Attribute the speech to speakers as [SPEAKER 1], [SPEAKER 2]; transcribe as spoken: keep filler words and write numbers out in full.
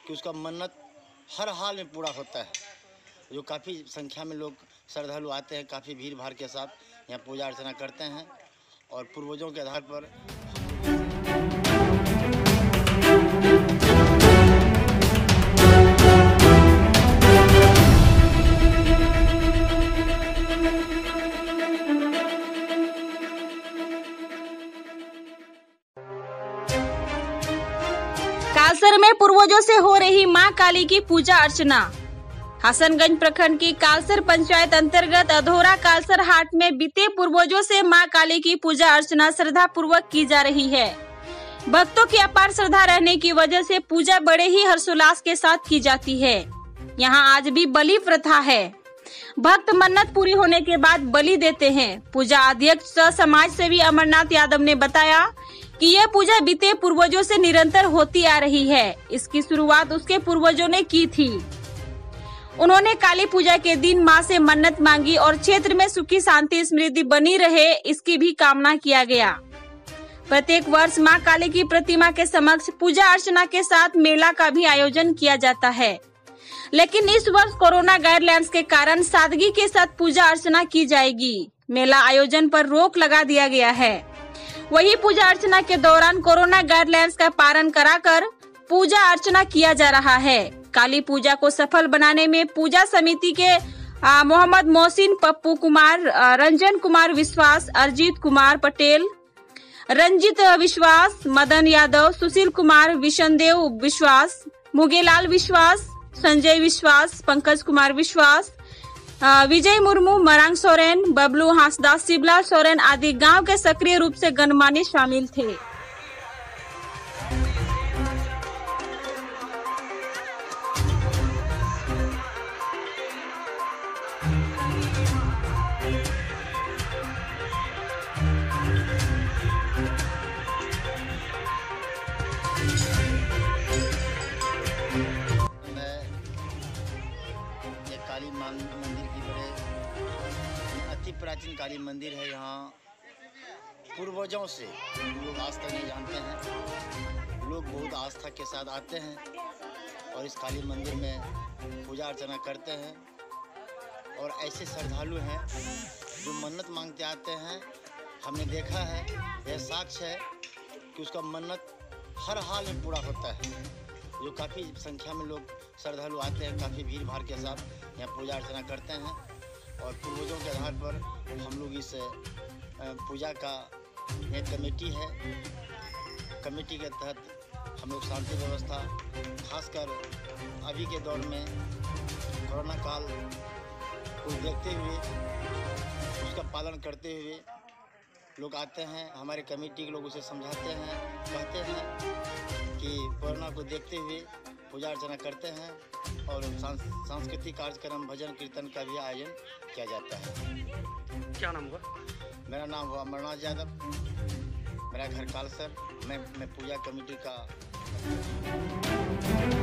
[SPEAKER 1] कि उसका मन्नत हर हाल में पूरा होता है। जो काफ़ी संख्या में लोग श्रद्धालु आते हैं, काफ़ी भीड़ भाड़ के साथ यहाँ पूजा अर्चना करते हैं और पूर्वजों के आधार पर
[SPEAKER 2] कालसर में पूर्वजों से हो रही मां काली की पूजा अर्चना। हसनगंज प्रखंड की कालसर पंचायत अंतर्गत अधोरा कालसर हाट में बीते पूर्वजों से मां काली की पूजा अर्चना श्रद्धा पूर्वक की जा रही है। भक्तों की अपार श्रद्धा रहने की वजह से पूजा बड़े ही हर्षोल्लास के साथ की जाती है। यहां आज भी बलि प्रथा है। भक्त मन्नत पूरी होने के बाद बलि देते हैं। पूजा अध्यक्ष समाज सेवी अमरनाथ यादव ने बताया कि यह पूजा बीते पूर्वजों से निरंतर होती आ रही है। इसकी शुरुआत उसके पूर्वजों ने की थी। उन्होंने काली पूजा के दिन मां से मन्नत मांगी और क्षेत्र में सुखी शांति समृद्धि बनी रहे, इसकी भी कामना किया गया। प्रत्येक वर्ष मां काली की प्रतिमा के समक्ष पूजा अर्चना के साथ मेला का भी आयोजन किया जाता है, लेकिन इस वर्ष कोरोना गाइडलाइंस के कारण सादगी के साथ पूजा अर्चना की जाएगी। मेला आयोजन पर रोक लगा दिया गया है। वही पूजा अर्चना के दौरान कोरोना गाइडलाइंस का पालन कराकर पूजा अर्चना किया जा रहा है। काली पूजा को सफल बनाने में पूजा समिति के मोहम्मद मोहसिन, पप्पू कुमार, रंजन कुमार विश्वास, अरजीत कुमार पटेल, रंजित विश्वास, मदन यादव, सुशील कुमार, विशनदेव विश्वास, मुगेलाल विश्वास, संजय विश्वास, पंकज कुमार विश्वास, विजय मुर्मू, मरांग सोरेन, बबलू हांसदास, शिवलाल सोरेन आदि गांव के सक्रिय रूप से गणमान्य शामिल थे।
[SPEAKER 1] काली मंदिर की बड़े अति प्राचीन काली मंदिर है। यहाँ पूर्वजों से लोग आज तक नहीं जानते हैं। लोग बहुत आस्था के साथ आते हैं और इस काली मंदिर में पूजा अर्चना करते हैं। और ऐसे श्रद्धालु हैं जो मन्नत मांगते आते हैं। हमने देखा है, यह साक्ष्य है कि उसका मन्नत हर हाल में पूरा होता है। जो काफ़ी संख्या में लोग श्रद्धालु आते हैं, काफ़ी भीड़ भाड़ के साथ यहाँ पूजा अर्चना करते हैं और पूर्वजों के आधार पर हम लोग इस पूजा का एक कमेटी है। कमेटी के तहत हम लोग शांति व्यवस्था, खासकर अभी के दौर में कोरोना काल को देखते हुए उसका पालन करते हुए लोग आते हैं। हमारे कमेटी के लोग उसे समझाते हैं, कहते हैं कि कोरोना को देखते हुए पूजा अर्चना करते हैं और सांस्कृतिक कार्यक्रम, भजन कीर्तन का भी आयोजन किया जाता है।
[SPEAKER 3] क्या नाम हुआ?
[SPEAKER 1] मेरा नाम हुआ अमरनाथ यादव। मेरा घर कालसर। मैं मैं पूजा कमेटी का